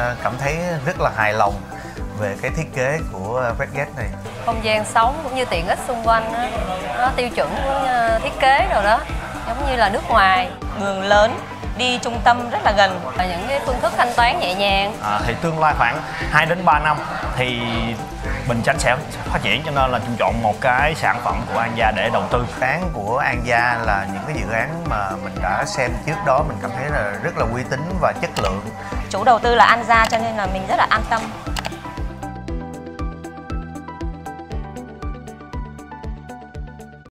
cảm thấy rất là hài lòng về cái thiết kế của Westgate này. Không gian sống cũng như tiện ích xung quanh đó, nó tiêu chuẩn của thiết kế rồi đó, giống như là nước ngoài. Đường lớn, đi trung tâm rất là gần. Những cái phương thức thanh toán nhẹ nhàng. Thì tương lai khoảng 2 đến 3 năm thì Bình Chánh sẽ phát triển, cho nên là chúng chọn một cái sản phẩm của An Gia để đầu tư. Dự án của An Gia là những cái dự án mà mình đã xem trước đó, mình cảm thấy là rất là uy tín và chất lượng. Chủ đầu tư là An Gia cho nên là mình rất là an tâm.